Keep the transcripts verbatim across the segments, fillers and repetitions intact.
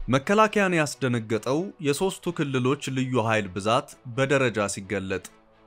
መከላከያን ያስደነገጠው የሶስቱ ክልሎች ልዩ ኃይል ብዛት በደረጃ ሲገለጥ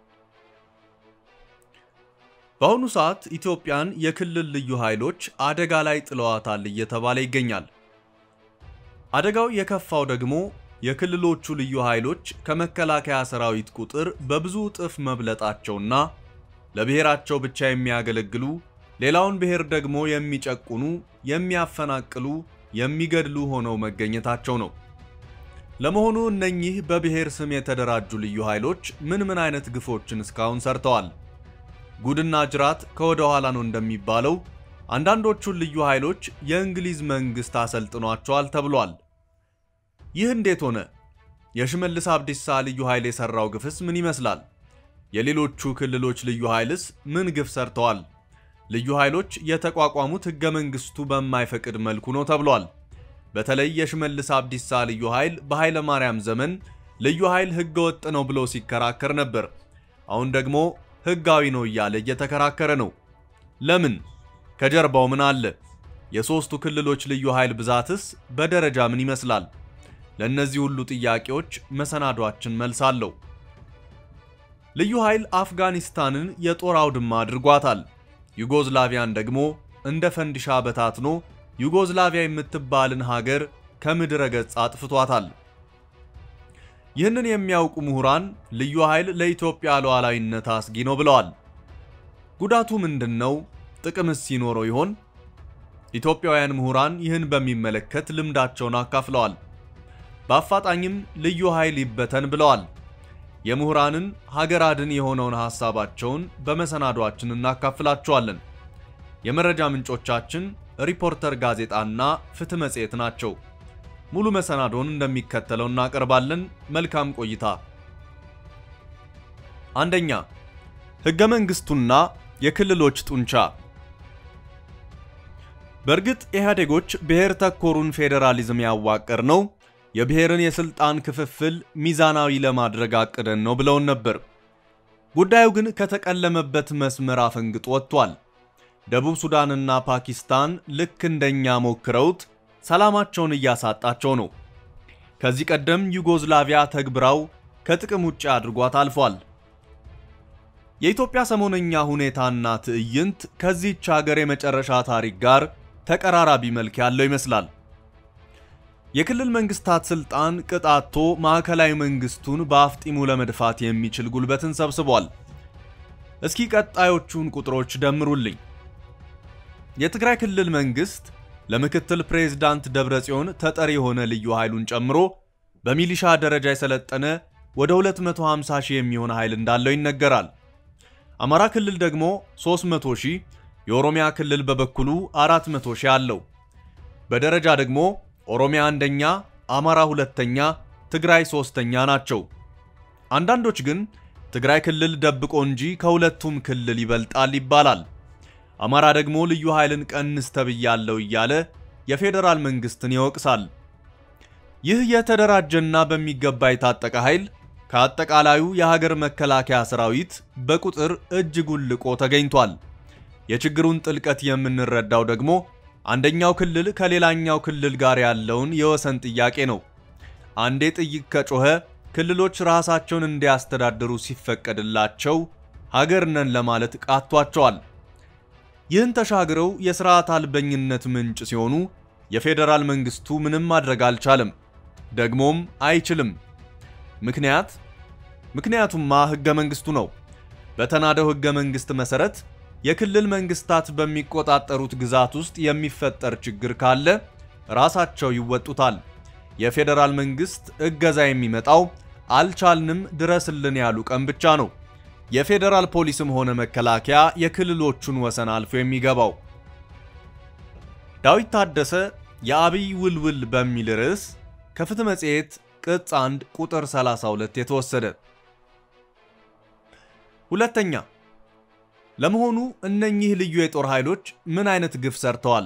በአሁኑ ሰዓት ኢትዮጵያን የክልል ልዩ ኃይሎች አደጋ ላይ ጥለዋታል እየተባለ ይገኛል። አደጋው የከፋው ደግሞ የክልሎቹ ልዩ ኃይሎች ከመከላከያ ሰራዊት ቁጥር በብዙ እጥፍ መብለጣቸውና ለብሔራቸው ብቻ የሚያገለግሉ ሌላውን ብሔር ደግሞ የሚጨቁኑ የሚያፈናቅሉ የሚገድሉ ሆነው መገኘታቸው ነው። ለመሆኑ እነኚህ በብሔር ስም የተደራጁ ልዩ ኃይሎች ምን ምን አይነት ግፎችን እስካሁን ሰርተዋል? ጉድና ጅራት ከወደ ኋላ ነው እንደሚባለው አንዳንዶቹ ልዩ ኃይሎች የእንግሊዝ መንግስት አሰልጥኗቸዋል ተብሏል። ይህ እንዴት ሆነ? የሽመልስ አብዲሳ ልዩ ኃይል የሰራው ግፍስ ምን ይመስላል? የሌሎቹ ክልሎች ልዩ ኃይልስ ምን ግፍ ሰርተዋል? ልዩ ኃይሎች የተቋቋሙት ህገ መንግስቱ በማይፈቅድ መልኩ ነው ተብሏል። በተለይ የሽመልስ አብዲሳ ልዩ ኃይል በኃይለ ማርያም ዘመን ልዩ ኃይል ህገ ወጥ ነው ብሎ ሲከራከር ነበር። አሁን ደግሞ ህጋዊ ነው እያለ እየተከራከረ ነው። ለምን? ከጀርባው ምን አለ? የሶስቱ ክልሎች ልዩ ኃይል ብዛትስ በደረጃ ምን ይመስላል? ለነዚህ ሁሉ ጥያቄዎች መሰናዷችን መልስ አለው። ልዩ ኃይል አፍጋኒስታንን የጦር አውድማ አድርጓታል። ዩጎዝላቪያን ደግሞ እንደ ፈንዲሻ በታትኖ ዩጎዝላቪያ የምትባልን ሀገር ከምድረ ገጽ አጥፍቷታል። ይህንን የሚያውቁ ምሁራን ልዩ ኃይል ለኢትዮጵያ ሉዓላዊነት አስጊ ነው ብለዋል። ጉዳቱ ምንድነው? ጥቅምስ ሲኖረው ይሆን? ኢትዮጵያውያን ምሁራን ይህን በሚመለከት ልምዳቸውን አካፍለዋል። በአፋጣኝም ልዩ ኃይል ይበተን ብለዋል። የምሁራንን ሀገር አድን የሆነውን ሐሳባቸውን በመሰናዷችን እናካፍላችኋለን። የመረጃ ምንጮቻችን ሪፖርተር ጋዜጣና ፍትህ መጽሔት ናቸው። ሙሉ መሰናዶን እንደሚከተለው እናቀርባለን። መልካም ቆይታ። አንደኛ፣ ህገ መንግስቱና የክልሎች ጡንቻ። በእርግጥ ኢህአዴጎች ብሔር ተኮሩን ፌዴራሊዝም ያዋቀር ነው የብሔርን የስልጣን ክፍፍል ሚዛናዊ ለማድረግ አቅደን ነው ብለውን ነበር። ጉዳዩ ግን ከተቀለመበት መስመር አፈንግጦ ወጥቷል። ደቡብ ሱዳንና ፓኪስታን ልክ እንደኛ ሞክረውት ሰላማቸውን እያሳጣቸው ነው። ከዚህ ቀደም ዩጎዝላቪያ ተግብራው ከጥቅም ውጪ አድርጓት አልፏል። የኢትዮጵያ ሰሞነኛ ሁኔታና ትዕይንት ከዚህች ሀገር የመጨረሻ ታሪክ ጋር ተቀራራቢ መልክ ያለው ይመስላል። የክልል መንግስታት ስልጣን ቅጣቶ ማዕከላዊ መንግስቱን በአፍጢሙ ለመድፋት የሚችል ጉልበትን ሰብስቧል። እስኪ ቀጣዮቹን ቁጥሮች ደምሩልኝ። የትግራይ ክልል መንግስት ለምክትል ፕሬዝዳንት ደብረጽዮን ተጠሪ የሆነ ልዩ ኃይሉን ጨምሮ በሚሊሻ ደረጃ የሰለጠነ ወደ ሁለት መቶ ሃምሳ ሺህ የሚሆን ኃይል እንዳለው ይነገራል። አማራ ክልል ደግሞ ሶስት መቶ ሺህ፣ የኦሮሚያ ክልል በበኩሉ አራት መቶ ሺህ አለው። በደረጃ ደግሞ ኦሮሚያ አንደኛ፣ አማራ ሁለተኛ፣ ትግራይ ሶስተኛ ናቸው። አንዳንዶች ግን ትግራይ ክልል ደብቆ እንጂ ከሁለቱም ክልል ይበልጣል ይባላል። አማራ ደግሞ ልዩ ኃይልን ቀንስ ተብያለው እያለ የፌደራል መንግስትን ይወቅሳል። ይህ የተደራጀና በሚገባ የታጠቀ ኃይል ከአጠቃላዩ የሀገር መከላከያ ሰራዊት በቁጥር እጅጉን ልቆ ተገኝቷል። የችግሩን ጥልቀት የምንረዳው ደግሞ አንደኛው ክልል ከሌላኛው ክልል ጋር ያለውን የወሰን ጥያቄ ነው። አንዴ ጥይቅ ከጮኸ ክልሎች ራሳቸውን እንዲያስተዳድሩ ሲፈቀድላቸው ሀገር ነን ለማለት ቃቷቸዋል። ይህን ተሻግረው የሥርዓት አልበኝነት ምንጭ ሲሆኑ የፌደራል መንግስቱ ምንም ማድረግ አልቻለም፣ ደግሞም አይችልም። ምክንያት ምክንያቱማ ህገ መንግስቱ ነው። በተናደው ህገ መንግስት መሰረት የክልል መንግስታት በሚቆጣጠሩት ግዛት ውስጥ የሚፈጠር ችግር ካለ ራሳቸው ይወጡታል። የፌደራል መንግስት እገዛ የሚመጣው አልቻልንም ድረስልን ያሉ ቀን ብቻ ነው። የፌደራል ፖሊስም ሆነ መከላከያ የክልሎቹን ወሰን አልፎ የሚገባው። ዳዊት ታደሰ የአብይ ውልውል በሚል ርዕስ ከፍትህ መጽሔት ቅጽ አንድ ቁጥር ሰላሳ ሁለት የተወሰደ። ሁለተኛ፣ ለመሆኑ እነኚህ ልዩ የጦር ኃይሎች ምን አይነት ግፍ ሰርተዋል?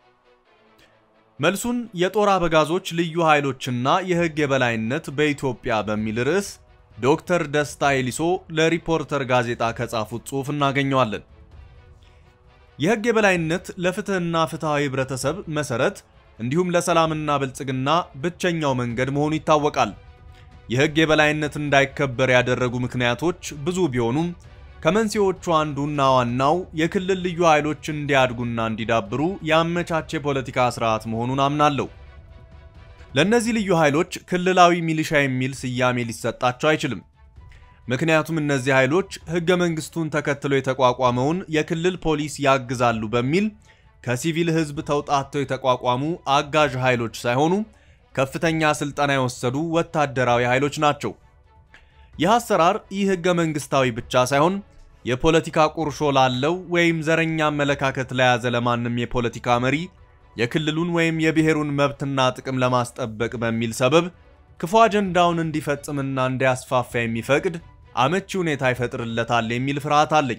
መልሱን የጦር አበጋዞች ልዩ ኃይሎችና የህግ የበላይነት በኢትዮጵያ በሚል ርዕስ ዶክተር ደስታ ኤሊሶ ለሪፖርተር ጋዜጣ ከጻፉት ጽሑፍ እናገኘዋለን። የህግ የበላይነት ለፍትህና ፍትሃዊ ህብረተሰብ መሰረት እንዲሁም ለሰላምና ብልጽግና ብቸኛው መንገድ መሆኑ ይታወቃል። የሕግ የበላይነት እንዳይከበር ያደረጉ ምክንያቶች ብዙ ቢሆኑም ከመንስኤዎቹ አንዱና ዋናው የክልል ልዩ ኃይሎች እንዲያድጉና እንዲዳብሩ ያመቻቸ ፖለቲካ ስርዓት መሆኑን አምናለሁ። ለነዚህ ልዩ ኃይሎች ክልላዊ ሚሊሻ የሚል ስያሜ ሊሰጣቸው አይችልም። ምክንያቱም እነዚህ ኃይሎች ሕገ መንግስቱን ተከትለው የተቋቋመውን የክልል ፖሊስ ያግዛሉ በሚል ከሲቪል ህዝብ ተውጣጥተው የተቋቋሙ አጋዥ ኃይሎች ሳይሆኑ ከፍተኛ ስልጠና የወሰዱ ወታደራዊ ኃይሎች ናቸው። ይህ አሰራር ይህ ሕገ መንግስታዊ ብቻ ሳይሆን የፖለቲካ ቁርሾ ላለው ወይም ዘረኛ አመለካከት ለያዘ ለማንም የፖለቲካ መሪ የክልሉን ወይም የብሔሩን መብትና ጥቅም ለማስጠበቅ በሚል ሰበብ ክፉ አጀንዳውን እንዲፈጽምና እንዲያስፋፋ የሚፈቅድ አመቺ ሁኔታ ይፈጥርለታል የሚል ፍርሃት አለኝ።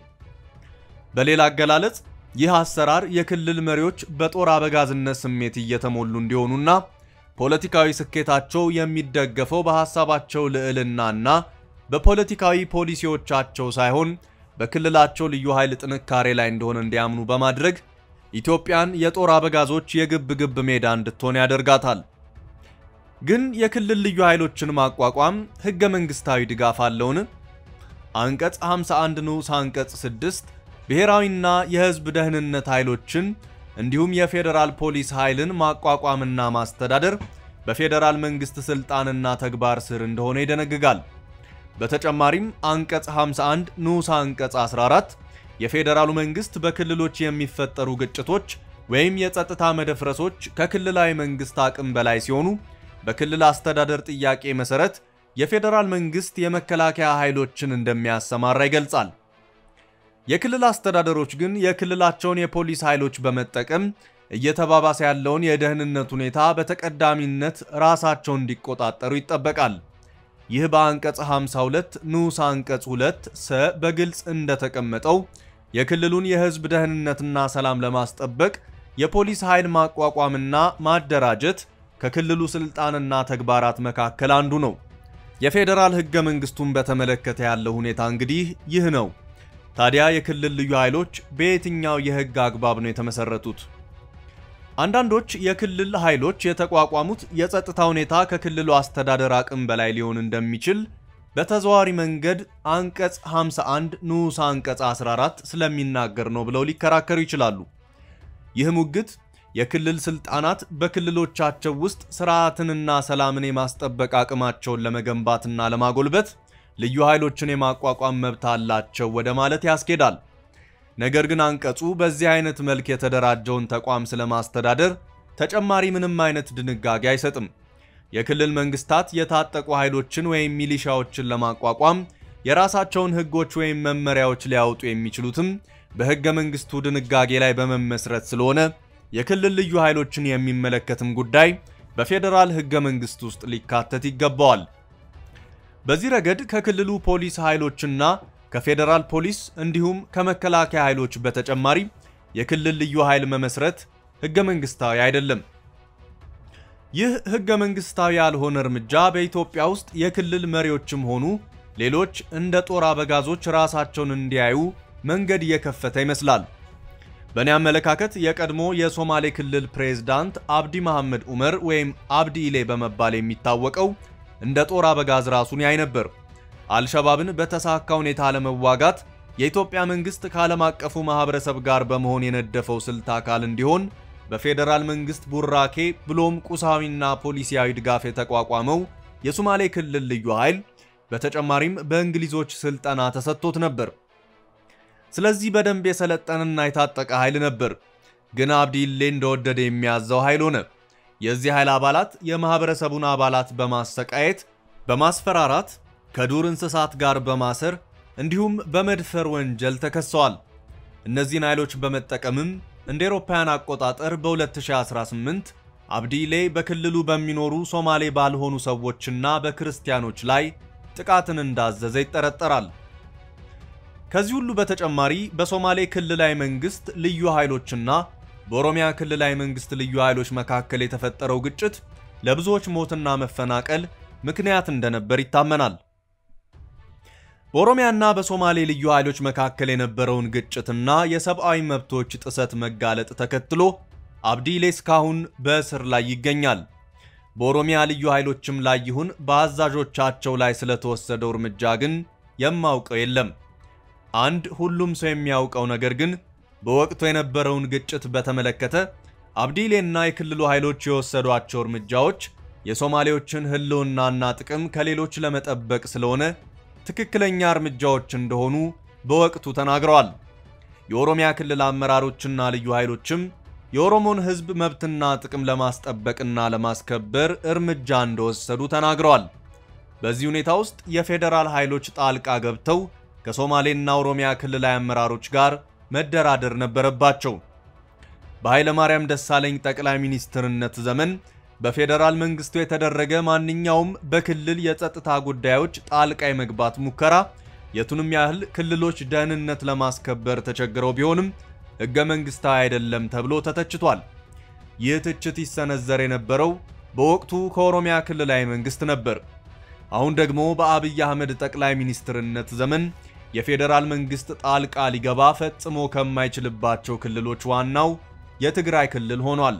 በሌላ አገላለጽ ይህ አሰራር የክልል መሪዎች በጦር አበጋዝነት ስሜት እየተሞሉ እንዲሆኑና ፖለቲካዊ ስኬታቸው የሚደገፈው በሐሳባቸው ልዕልናና በፖለቲካዊ ፖሊሲዎቻቸው ሳይሆን በክልላቸው ልዩ ኃይል ጥንካሬ ላይ እንደሆነ እንዲያምኑ በማድረግ ኢትዮጵያን የጦር አበጋዞች የግብ ግብ ሜዳ እንድትሆን ያደርጋታል። ግን የክልል ልዩ ኃይሎችን ማቋቋም ሕገ መንግስታዊ ድጋፍ አለውን? አንቀጽ ሃምሳ አንድ ንዑስ አንቀጽ ስድስት ብሔራዊና የህዝብ ደህንነት ኃይሎችን እንዲሁም የፌደራል ፖሊስ ኃይልን ማቋቋምና ማስተዳደር በፌደራል መንግስት ስልጣንና ተግባር ስር እንደሆነ ይደነግጋል። በተጨማሪም አንቀጽ ሃምሳ አንድ ንዑስ አንቀጽ አስራ አራት የፌደራሉ መንግስት በክልሎች የሚፈጠሩ ግጭቶች ወይም የጸጥታ መደፍረሶች ከክልላዊ መንግስት አቅም በላይ ሲሆኑ በክልል አስተዳደር ጥያቄ መሰረት የፌደራል መንግስት የመከላከያ ኃይሎችን እንደሚያሰማራ ይገልጻል። የክልል አስተዳደሮች ግን የክልላቸውን የፖሊስ ኃይሎች በመጠቀም እየተባባሰ ያለውን የደህንነት ሁኔታ በተቀዳሚነት ራሳቸው እንዲቆጣጠሩ ይጠበቃል። ይህ በአንቀጽ ሃምሳ ሁለት ንዑስ አንቀጽ ሁለት ሰ በግልጽ እንደተቀመጠው የክልሉን የህዝብ ደህንነትና ሰላም ለማስጠበቅ የፖሊስ ኃይል ማቋቋምና ማደራጀት ከክልሉ ስልጣንና ተግባራት መካከል አንዱ ነው። የፌደራል ሕገ መንግስቱን በተመለከተ ያለው ሁኔታ እንግዲህ ይህ ነው። ታዲያ የክልል ልዩ ኃይሎች በየትኛው የሕግ አግባብ ነው የተመሰረቱት? አንዳንዶች የክልል ኃይሎች የተቋቋሙት የጸጥታ ሁኔታ ከክልሉ አስተዳደር አቅም በላይ ሊሆን እንደሚችል በተዘዋዋሪ መንገድ አንቀጽ ሃምሳ አንድ ንዑስ አንቀጽ አስራ አራት ስለሚናገር ነው ብለው ሊከራከሩ ይችላሉ። ይህ ሙግት የክልል ስልጣናት በክልሎቻቸው ውስጥ ስርዓትንና ሰላምን የማስጠበቅ አቅማቸውን ለመገንባትና ለማጎልበት ልዩ ኃይሎችን የማቋቋም መብት አላቸው ወደ ማለት ያስኬዳል። ነገር ግን አንቀጹ በዚህ አይነት መልክ የተደራጀውን ተቋም ስለማስተዳደር ተጨማሪ ምንም አይነት ድንጋጌ አይሰጥም። የክልል መንግስታት የታጠቁ ኃይሎችን ወይም ሚሊሻዎችን ለማቋቋም የራሳቸውን ህጎች ወይም መመሪያዎች ሊያወጡ የሚችሉትም በሕገ መንግስቱ ድንጋጌ ላይ በመመስረት ስለሆነ የክልል ልዩ ኃይሎችን የሚመለከትም ጉዳይ በፌደራል ሕገ መንግስት ውስጥ ሊካተት ይገባዋል። በዚህ ረገድ ከክልሉ ፖሊስ ኃይሎችና ከፌደራል ፖሊስ እንዲሁም ከመከላከያ ኃይሎች በተጨማሪ የክልል ልዩ ኃይል መመስረት ሕገ መንግስታዊ አይደለም። ይህ ሕገ መንግስታዊ ያልሆነ እርምጃ በኢትዮጵያ ውስጥ የክልል መሪዎችም ሆኑ ሌሎች እንደ ጦር አበጋዞች ራሳቸውን እንዲያዩ መንገድ እየከፈተ ይመስላል። በእኔ አመለካከት የቀድሞ የሶማሌ ክልል ፕሬዝዳንት አብዲ መሐመድ ዑመር ወይም አብዲ ኢሌ በመባል የሚታወቀው እንደ ጦር አበጋዝ ራሱን ያይ ነበር። አልሸባብን በተሳካ ሁኔታ ለመዋጋት የኢትዮጵያ መንግስት ከዓለም አቀፉ ማህበረሰብ ጋር በመሆን የነደፈው ስልት አካል እንዲሆን በፌደራል መንግስት ቡራኬ ብሎም ቁሳዊና ፖሊሲያዊ ድጋፍ የተቋቋመው የሶማሌ ክልል ልዩ ኃይል በተጨማሪም በእንግሊዞች ስልጠና ተሰጥቶት ነበር። ስለዚህ በደንብ የሰለጠነና የታጠቀ ኃይል ነበር። ግን አብዲ ኢሌ እንደወደደ የሚያዘው ኃይል ሆነ። የዚህ ኃይል አባላት የማህበረሰቡን አባላት በማሰቃየት በማስፈራራት ከዱር እንስሳት ጋር በማሰር እንዲሁም በመድፈር ወንጀል ተከሰዋል። እነዚህን ኃይሎች በመጠቀምም እንደ አውሮፓውያን አቆጣጠር በ2018 አብዲ ኢሌ በክልሉ በሚኖሩ ሶማሌ ባልሆኑ ሰዎችና በክርስቲያኖች ላይ ጥቃትን እንዳዘዘ ይጠረጠራል። ከዚህ ሁሉ በተጨማሪ በሶማሌ ክልላዊ መንግስት ልዩ ኃይሎችና በኦሮሚያ ክልላዊ መንግስት ልዩ ኃይሎች መካከል የተፈጠረው ግጭት ለብዙዎች ሞትና መፈናቀል ምክንያት እንደነበር ይታመናል። በኦሮሚያና በሶማሌ ልዩ ኃይሎች መካከል የነበረውን ግጭትና የሰብአዊ መብቶች ጥሰት መጋለጥ ተከትሎ አብዲሌ እስካሁን በእስር ላይ ይገኛል። በኦሮሚያ ልዩ ኃይሎችም ላይ ይሁን በአዛዦቻቸው ላይ ስለተወሰደው እርምጃ ግን የማውቀው የለም። አንድ ሁሉም ሰው የሚያውቀው ነገር ግን በወቅቱ የነበረውን ግጭት በተመለከተ አብዲሌና የክልሉ ኃይሎች የወሰዷቸው እርምጃዎች የሶማሌዎችን ህልውናና ጥቅም ከሌሎች ለመጠበቅ ስለሆነ ትክክለኛ እርምጃዎች እንደሆኑ በወቅቱ ተናግረዋል። የኦሮሚያ ክልል አመራሮችና ልዩ ኃይሎችም የኦሮሞን ህዝብ መብትና ጥቅም ለማስጠበቅና ለማስከበር እርምጃ እንደወሰዱ ተናግረዋል። በዚህ ሁኔታ ውስጥ የፌደራል ኃይሎች ጣልቃ ገብተው ከሶማሌና ኦሮሚያ ክልላዊ አመራሮች ጋር መደራደር ነበረባቸው። በኃይለ ማርያም ደሳለኝ ጠቅላይ ሚኒስትርነት ዘመን በፌደራል መንግስቱ የተደረገ ማንኛውም በክልል የጸጥታ ጉዳዮች ጣልቃ የመግባት ሙከራ የቱንም ያህል ክልሎች ደህንነት ለማስከበር ተቸግረው ቢሆንም ህገ መንግስታዊ አይደለም ተብሎ ተተችቷል። ይህ ትችት ይሰነዘር የነበረው በወቅቱ ከኦሮሚያ ክልላዊ መንግስት ነበር። አሁን ደግሞ በአብይ አህመድ ጠቅላይ ሚኒስትርነት ዘመን የፌደራል መንግስት ጣልቃ ሊገባ ፈጽሞ ከማይችልባቸው ክልሎች ዋናው የትግራይ ክልል ሆኗል።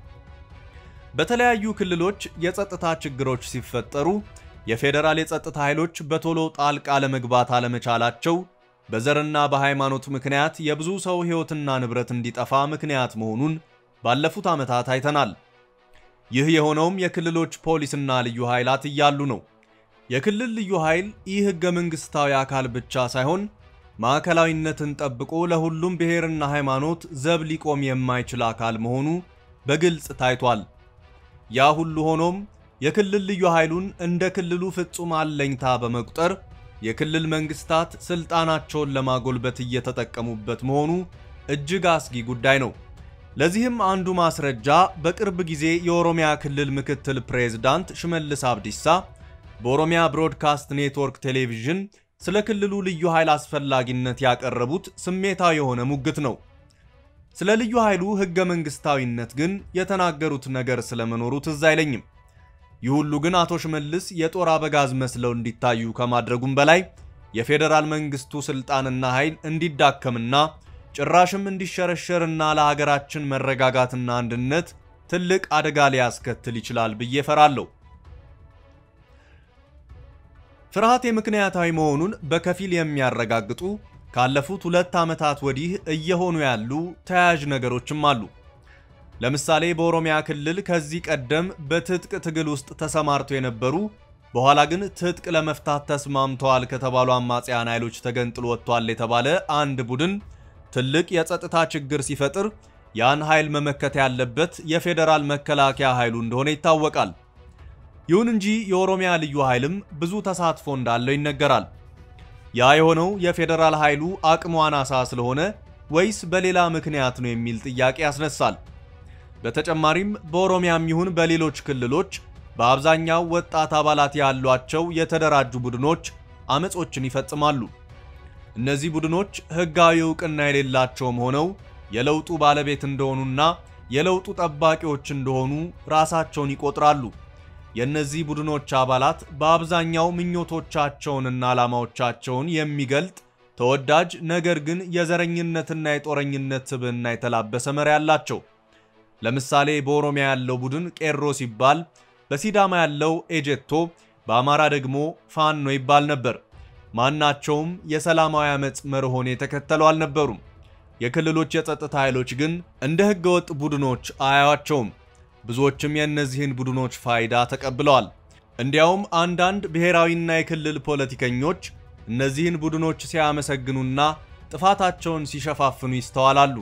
በተለያዩ ክልሎች የጸጥታ ችግሮች ሲፈጠሩ የፌደራል የጸጥታ ኃይሎች በቶሎ ጣልቃ ለመግባት አለመቻላቸው በዘርና በሃይማኖት ምክንያት የብዙ ሰው ህይወትና ንብረት እንዲጠፋ ምክንያት መሆኑን ባለፉት ዓመታት አይተናል። ይህ የሆነውም የክልሎች ፖሊስና ልዩ ኃይላት እያሉ ነው። የክልል ልዩ ኃይል ይህ ህገ መንግስታዊ አካል ብቻ ሳይሆን ማዕከላዊነትን ጠብቆ ለሁሉም ብሔርና ሃይማኖት ዘብ ሊቆም የማይችል አካል መሆኑ በግልጽ ታይቷል። ያ ሁሉ ሆኖም የክልል ልዩ ኃይሉን እንደ ክልሉ ፍጹም አለኝታ በመቁጠር የክልል መንግስታት ስልጣናቸውን ለማጎልበት እየተጠቀሙበት መሆኑ እጅግ አስጊ ጉዳይ ነው። ለዚህም አንዱ ማስረጃ በቅርብ ጊዜ የኦሮሚያ ክልል ምክትል ፕሬዝዳንት ሽመልስ አብዲሳ በኦሮሚያ ብሮድካስት ኔትወርክ ቴሌቪዥን ስለ ክልሉ ልዩ ኃይል አስፈላጊነት ያቀረቡት ስሜታዊ የሆነ ሙግት ነው። ስለ ልዩ ኃይሉ ህገ መንግስታዊነት ግን የተናገሩት ነገር ስለመኖሩ ትዝ አይለኝም። ይህ ሁሉ ግን አቶ ሽመልስ የጦር አበጋዝ መስለው እንዲታዩ ከማድረጉም በላይ የፌደራል መንግስቱ ስልጣንና ኃይል እንዲዳከምና ጭራሽም እንዲሸረሸርና ለሀገራችን መረጋጋትና አንድነት ትልቅ አደጋ ሊያስከትል ይችላል ብዬ ፈራለሁ። ፍርሃት የምክንያታዊ መሆኑን በከፊል የሚያረጋግጡ ካለፉት ሁለት ዓመታት ወዲህ እየሆኑ ያሉ ተያያዥ ነገሮችም አሉ። ለምሳሌ በኦሮሚያ ክልል ከዚህ ቀደም በትጥቅ ትግል ውስጥ ተሰማርተው የነበሩ በኋላ ግን ትጥቅ ለመፍታት ተስማምተዋል ከተባሉ አማጽያን ኃይሎች ተገንጥሎ ወጥቷል የተባለ አንድ ቡድን ትልቅ የጸጥታ ችግር ሲፈጥር ያን ኃይል መመከት ያለበት የፌደራል መከላከያ ኃይሉ እንደሆነ ይታወቃል። ይሁን እንጂ የኦሮሚያ ልዩ ኃይልም ብዙ ተሳትፎ እንዳለው ይነገራል። ያ የሆነው የፌደራል ኃይሉ አቅሙ አናሳ ስለሆነ ወይስ በሌላ ምክንያት ነው የሚል ጥያቄ ያስነሳል። በተጨማሪም በኦሮሚያም ይሁን በሌሎች ክልሎች በአብዛኛው ወጣት አባላት ያሏቸው የተደራጁ ቡድኖች አመጾችን ይፈጽማሉ። እነዚህ ቡድኖች ህጋዊ ዕውቅና የሌላቸውም ሆነው የለውጡ ባለቤት እንደሆኑና የለውጡ ጠባቂዎች እንደሆኑ ራሳቸውን ይቆጥራሉ። የነዚህ ቡድኖች አባላት በአብዛኛው ምኞቶቻቸውንና ዓላማዎቻቸውን የሚገልጥ ተወዳጅ ነገር ግን የዘረኝነትና የጦረኝነት ስብዕና የተላበሰ መሪ ያላቸው። ለምሳሌ በኦሮሚያ ያለው ቡድን ቄሮ ሲባል፣ በሲዳማ ያለው ኤጀቶ፣ በአማራ ደግሞ ፋኖ ይባል ነበር። ማናቸውም የሰላማዊ አመጽ መርሆን የተከተሉ አልነበሩም። የክልሎች የጸጥታ ኃይሎች ግን እንደ ህገወጥ ቡድኖች አያዋቸውም። ብዙዎችም የእነዚህን ቡድኖች ፋይዳ ተቀብለዋል። እንዲያውም አንዳንድ ብሔራዊና የክልል ፖለቲከኞች እነዚህን ቡድኖች ሲያመሰግኑና ጥፋታቸውን ሲሸፋፍኑ ይስተዋላሉ።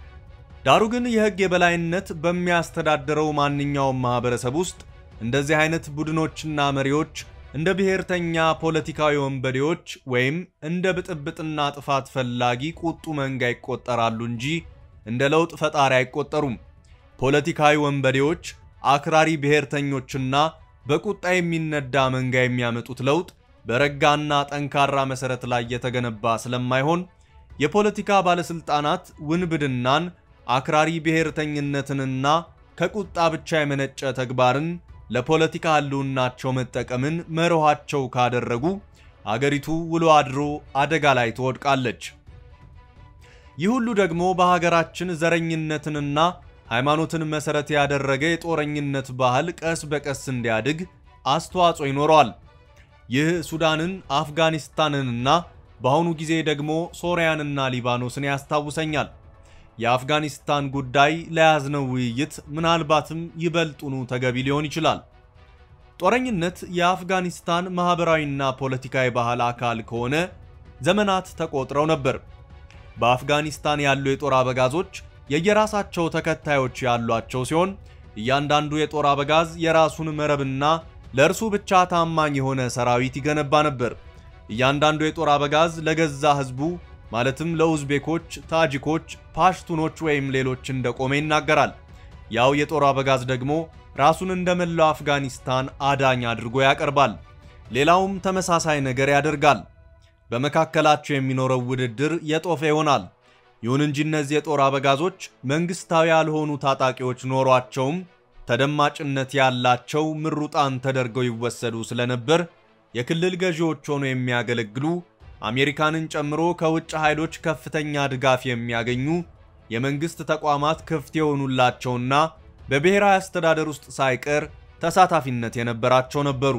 ዳሩ ግን የህግ የበላይነት በሚያስተዳድረው ማንኛውም ማህበረሰብ ውስጥ እንደዚህ አይነት ቡድኖችና መሪዎች እንደ ብሔርተኛ ፖለቲካዊ ወንበዴዎች ወይም እንደ ብጥብጥና ጥፋት ፈላጊ ቁጡ መንጋ ይቆጠራሉ እንጂ እንደ ለውጥ ፈጣሪ አይቆጠሩም። ፖለቲካዊ ወንበዴዎች፣ አክራሪ ብሔርተኞችና በቁጣ የሚነዳ መንጋ የሚያመጡት ለውጥ በረጋና ጠንካራ መሰረት ላይ የተገነባ ስለማይሆን የፖለቲካ ባለስልጣናት ውንብድናን፣ አክራሪ ብሔርተኝነትንና ከቁጣ ብቻ የመነጨ ተግባርን ለፖለቲካ ህልውናቸው መጠቀምን መርሃቸው ካደረጉ አገሪቱ ውሎ አድሮ አደጋ ላይ ትወድቃለች። ይህ ሁሉ ደግሞ በሀገራችን ዘረኝነትንና ሃይማኖትን መሰረት ያደረገ የጦረኝነት ባህል ቀስ በቀስ እንዲያድግ አስተዋጽኦ ይኖረዋል። ይህ ሱዳንን፣ አፍጋኒስታንንና በአሁኑ ጊዜ ደግሞ ሶሪያንና ሊባኖስን ያስታውሰኛል። የአፍጋኒስታን ጉዳይ ለያዝነው ውይይት ምናልባትም ይበልጡኑ ተገቢ ሊሆን ይችላል። ጦረኝነት የአፍጋኒስታን ማህበራዊና ፖለቲካዊ ባህል አካል ከሆነ ዘመናት ተቆጥረው ነበር። በአፍጋኒስታን ያሉ የጦር አበጋዞች የየራሳቸው ተከታዮች ያሏቸው ሲሆን እያንዳንዱ የጦር አበጋዝ የራሱን መረብና ለእርሱ ብቻ ታማኝ የሆነ ሰራዊት ይገነባ ነበር። እያንዳንዱ የጦር አበጋዝ ለገዛ ህዝቡ ማለትም ለኡዝቤኮች፣ ታጂኮች፣ ፓሽቱኖች ወይም ሌሎች እንደቆመ ይናገራል። ያው የጦር አበጋዝ ደግሞ ራሱን እንደመላው አፍጋኒስታን አዳኝ አድርጎ ያቀርባል። ሌላውም ተመሳሳይ ነገር ያደርጋል። በመካከላቸው የሚኖረው ውድድር የጦፈ ይሆናል። ይሁን እንጂ እነዚህ የጦር አበጋዞች መንግስታዊ ያልሆኑ ታጣቂዎች ኖሯቸውም ተደማጭነት ያላቸው ምሩጣን ተደርገው ይወሰዱ ስለነበር የክልል ገዢዎች ሆነው የሚያገለግሉ አሜሪካንን ጨምሮ ከውጭ ኃይሎች ከፍተኛ ድጋፍ የሚያገኙ የመንግስት ተቋማት ክፍት የሆኑላቸውና በብሔራዊ አስተዳደር ውስጥ ሳይቀር ተሳታፊነት የነበራቸው ነበሩ።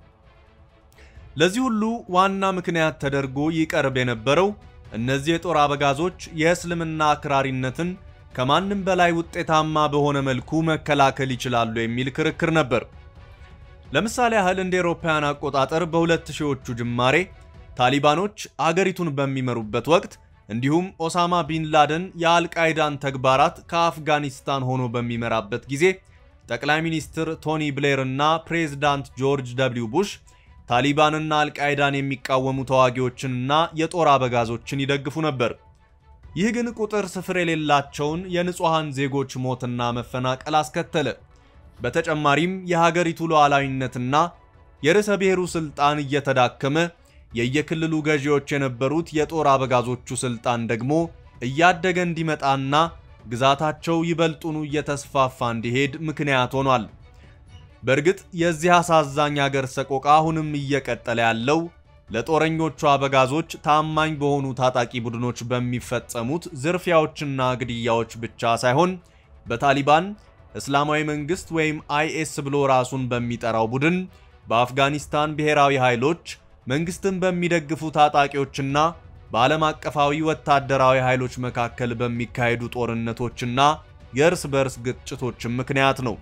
ለዚህ ሁሉ ዋና ምክንያት ተደርጎ ይቀርብ የነበረው እነዚህ የጦር አበጋዞች የእስልምና አክራሪነትን ከማንም በላይ ውጤታማ በሆነ መልኩ መከላከል ይችላሉ የሚል ክርክር ነበር። ለምሳሌ ያህል እንደ አውሮፓውያን አቆጣጠር በሁለት ሺዎቹ ጅማሬ ታሊባኖች አገሪቱን በሚመሩበት ወቅት እንዲሁም ኦሳማ ቢን ላደን የአልቃይዳን ተግባራት ከአፍጋኒስታን ሆኖ በሚመራበት ጊዜ ጠቅላይ ሚኒስትር ቶኒ ብሌር እና ፕሬዝዳንት ጆርጅ ደብሊው ቡሽ ታሊባንና አልቃይዳን የሚቃወሙ ተዋጊዎችንና የጦር አበጋዞችን ይደግፉ ነበር። ይህ ግን ቁጥር ስፍር የሌላቸውን የንጹሃን ዜጎች ሞትና መፈናቀል አስከተለ። በተጨማሪም የሀገሪቱ ሉዓላዊነትና የርዕሰ ብሔሩ ስልጣን እየተዳከመ የየክልሉ ገዢዎች የነበሩት የጦር አበጋዞቹ ስልጣን ደግሞ እያደገ እንዲመጣና ግዛታቸው ይበልጡኑ እየተስፋፋ እንዲሄድ ምክንያት ሆኗል። በእርግጥ የዚህ አሳዛኝ ሀገር ሰቆቃ አሁንም እየቀጠለ ያለው ለጦረኞቹ አበጋዞች ታማኝ በሆኑ ታጣቂ ቡድኖች በሚፈጸሙት ዝርፊያዎችና ግድያዎች ብቻ ሳይሆን በታሊባን እስላማዊ መንግስት ወይም አይኤስ ብሎ ራሱን በሚጠራው ቡድን በአፍጋኒስታን ብሔራዊ ኃይሎች መንግስትን በሚደግፉ ታጣቂዎችና በዓለም አቀፋዊ ወታደራዊ ኃይሎች መካከል በሚካሄዱ ጦርነቶችና የእርስ በርስ ግጭቶች ምክንያት ነው።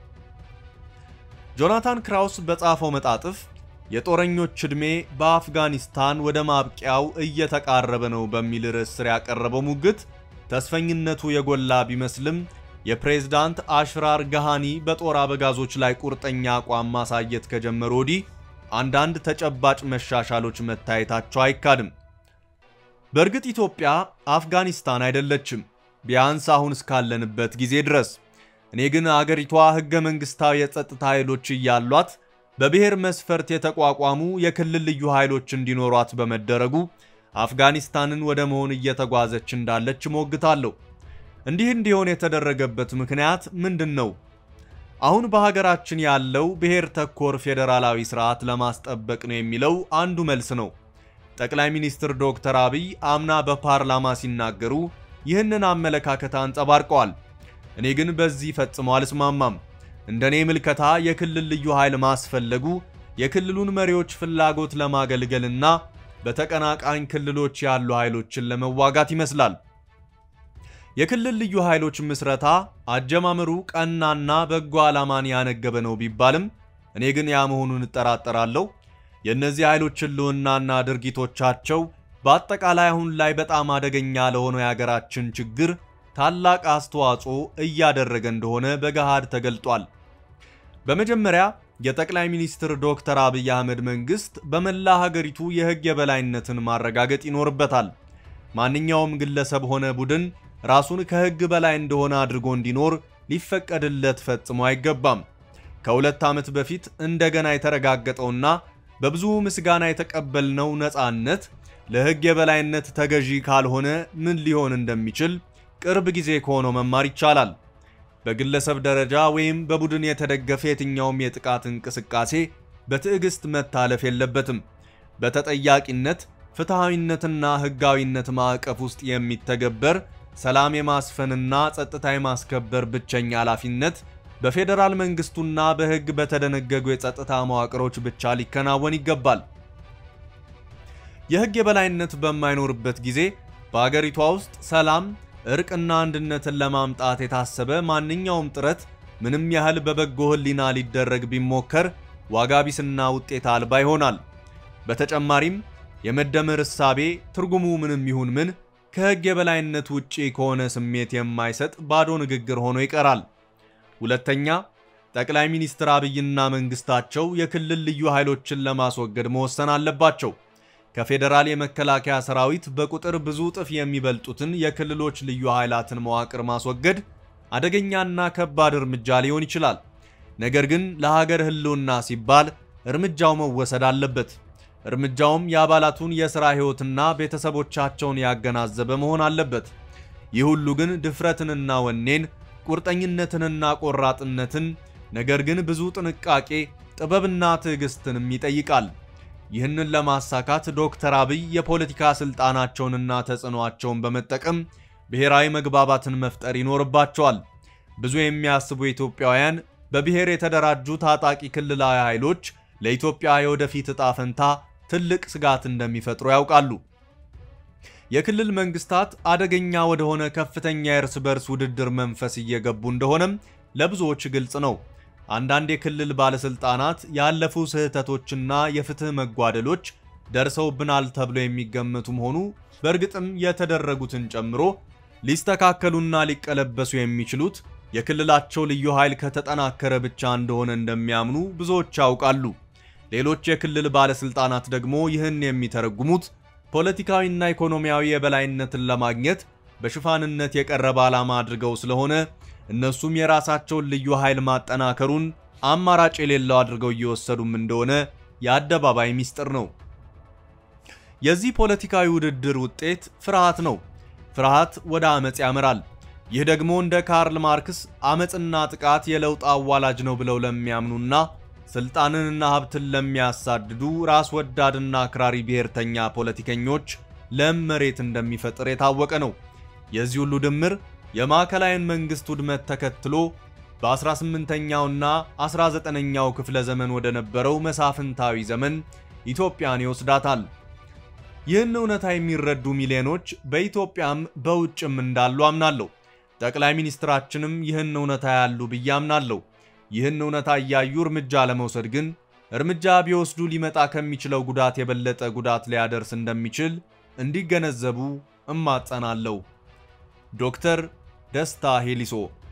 ጆናታን ክራውስ በጻፈው መጣጥፍ የጦረኞች ዕድሜ በአፍጋኒስታን ወደ ማብቂያው እየተቃረበ ነው በሚል ርዕስ ስር ያቀረበው ሙግት ተስፈኝነቱ የጎላ ቢመስልም የፕሬዝዳንት አሽራር ጋሃኒ በጦር አበጋዞች ላይ ቁርጠኛ አቋም ማሳየት ከጀመሩ ወዲህ አንዳንድ ተጨባጭ መሻሻሎች መታየታቸው አይካድም። በእርግጥ ኢትዮጵያ አፍጋኒስታን አይደለችም፣ ቢያንስ አሁን እስካለንበት ጊዜ ድረስ። እኔ ግን አገሪቷ ህገ መንግስታዊ የጸጥታ ኃይሎች እያሏት በብሔር መስፈርት የተቋቋሙ የክልል ልዩ ኃይሎች እንዲኖሯት በመደረጉ አፍጋኒስታንን ወደ መሆን እየተጓዘች እንዳለች ሞግታለሁ። እንዲህ እንዲሆን የተደረገበት ምክንያት ምንድነው? አሁን በሀገራችን ያለው ብሔር ተኮር ፌደራላዊ ስርዓት ለማስጠበቅ ነው የሚለው አንዱ መልስ ነው። ጠቅላይ ሚኒስትር ዶክተር አብይ አምና በፓርላማ ሲናገሩ ይህንን አመለካከት አንጸባርቀዋል። እኔ ግን በዚህ ፈጽሞ አልስማማም። እንደኔ ምልከታ የክልል ልዩ ኃይል ማስፈለጉ የክልሉን መሪዎች ፍላጎት ለማገልገልና በተቀናቃኝ ክልሎች ያሉ ኃይሎችን ለመዋጋት ይመስላል። የክልል ልዩ ኃይሎች ምስረታ አጀማመሩ ቀናና በጎ ዓላማን ያነገበ ነው ቢባልም እኔ ግን ያ መሆኑን እጠራጠራለሁ። የእነዚህ ኃይሎች ህልውናና ድርጊቶቻቸው በአጠቃላይ አሁን ላይ በጣም አደገኛ ለሆነው የሀገራችን ችግር ታላቅ አስተዋጽኦ እያደረገ እንደሆነ በገሃድ ተገልጧል። በመጀመሪያ የጠቅላይ ሚኒስትር ዶክተር አብይ አህመድ መንግስት በመላ ሀገሪቱ የህግ የበላይነትን ማረጋገጥ ይኖርበታል። ማንኛውም ግለሰብ ሆነ ቡድን ራሱን ከህግ በላይ እንደሆነ አድርጎ እንዲኖር ሊፈቀድለት ፈጽሞ አይገባም። ከሁለት ዓመት በፊት እንደገና የተረጋገጠውና በብዙ ምስጋና የተቀበልነው ነፃነት ለህግ የበላይነት ተገዢ ካልሆነ ምን ሊሆን እንደሚችል ቅርብ ጊዜ ከሆነ መማር ይቻላል። በግለሰብ ደረጃ ወይም በቡድን የተደገፈ የትኛውም የጥቃት እንቅስቃሴ በትዕግስት መታለፍ የለበትም። በተጠያቂነት ፍትሃዊነትና ህጋዊነት ማዕቀፍ ውስጥ የሚተገበር ሰላም የማስፈንና ጸጥታ የማስከበር ብቸኛ ኃላፊነት በፌደራል መንግስቱና በሕግ በተደነገጉ የጸጥታ መዋቅሮች ብቻ ሊከናወን ይገባል። የሕግ የበላይነት በማይኖርበት ጊዜ በአገሪቷ ውስጥ ሰላም፣ እርቅና አንድነትን ለማምጣት የታሰበ ማንኛውም ጥረት ምንም ያህል በበጎ ሕሊና ሊደረግ ቢሞከር ዋጋ ቢስና ውጤት አልባ ይሆናል። በተጨማሪም የመደመር እሳቤ ትርጉሙ ምንም ይሁን ምን ከሕግ የበላይነት ውጪ ከሆነ ስሜት የማይሰጥ ባዶ ንግግር ሆኖ ይቀራል። ሁለተኛ፣ ጠቅላይ ሚኒስትር አብይና መንግስታቸው የክልል ልዩ ኃይሎችን ለማስወገድ መወሰን አለባቸው። ከፌደራል የመከላከያ ሰራዊት በቁጥር ብዙ ጥፍ የሚበልጡትን የክልሎች ልዩ ኃይላትን መዋቅር ማስወገድ አደገኛና ከባድ እርምጃ ሊሆን ይችላል። ነገር ግን ለሀገር ህልውና ሲባል እርምጃው መወሰድ አለበት። እርምጃውም የአባላቱን የሥራ ሕይወትና ቤተሰቦቻቸውን ያገናዘበ መሆን አለበት። ይህ ሁሉ ግን ድፍረትንና ወኔን፣ ቁርጠኝነትንና ቆራጥነትን፣ ነገር ግን ብዙ ጥንቃቄ፣ ጥበብና ትዕግስትንም ይጠይቃል። ይህንን ለማሳካት ዶክተር አብይ የፖለቲካ ስልጣናቸውንና ተጽዕኖአቸውን በመጠቀም ብሔራዊ መግባባትን መፍጠር ይኖርባቸዋል። ብዙ የሚያስቡ ኢትዮጵያውያን በብሔር የተደራጁ ታጣቂ ክልላዊ ኃይሎች ለኢትዮጵያ የወደፊት ዕጣ ፈንታ ትልቅ ስጋት እንደሚፈጥሩ ያውቃሉ። የክልል መንግስታት አደገኛ ወደሆነ ከፍተኛ የእርስ በርስ ውድድር መንፈስ እየገቡ እንደሆነም ለብዙዎች ግልጽ ነው። አንዳንድ የክልል ባለስልጣናት ያለፉ ስህተቶችና የፍትህ መጓደሎች ደርሰውብናል ተብሎ የሚገመቱ መሆኑ በእርግጥም የተደረጉትን ጨምሮ ሊስተካከሉና ሊቀለበሱ የሚችሉት የክልላቸው ልዩ ኃይል ከተጠናከረ ብቻ እንደሆነ እንደሚያምኑ ብዙዎች ያውቃሉ። ሌሎች የክልል ባለስልጣናት ደግሞ ይህን የሚተረጉሙት ፖለቲካዊና ኢኮኖሚያዊ የበላይነትን ለማግኘት በሽፋንነት የቀረበ ዓላማ አድርገው ስለሆነ እነሱም የራሳቸውን ልዩ ኃይል ማጠናከሩን አማራጭ የሌለው አድርገው እየወሰዱም እንደሆነ የአደባባይ ሚስጥር ነው። የዚህ ፖለቲካዊ ውድድር ውጤት ፍርሃት ነው። ፍርሃት ወደ አመጽ ያመራል። ይህ ደግሞ እንደ ካርል ማርክስ አመጽና ጥቃት የለውጥ አዋላጅ ነው ብለው ለሚያምኑና ስልጣንንና ሀብትን ለሚያሳድዱ ራስ ወዳድና አክራሪ ብሔርተኛ ፖለቲከኞች ለም መሬት እንደሚፈጥር የታወቀ ነው። የዚህ ሁሉ ድምር የማዕከላዊን መንግስት ውድመት ተከትሎ በ18ኛውና አስራ ዘጠነኛው ክፍለ ዘመን ወደ ነበረው መሳፍንታዊ ዘመን ኢትዮጵያን ይወስዳታል። ይህን እውነታ የሚረዱ ሚሊዮኖች በኢትዮጵያም በውጭም እንዳሉ አምናለሁ። ጠቅላይ ሚኒስትራችንም ይህን እውነታ ያሉ ብዬ አምናለሁ። ይህን እውነታ እያዩ እርምጃ ለመውሰድ ግን እርምጃ ቢወስዱ ሊመጣ ከሚችለው ጉዳት የበለጠ ጉዳት ሊያደርስ እንደሚችል እንዲገነዘቡ እማጸናለሁ። ዶክተር ደስታ ሄሊሶ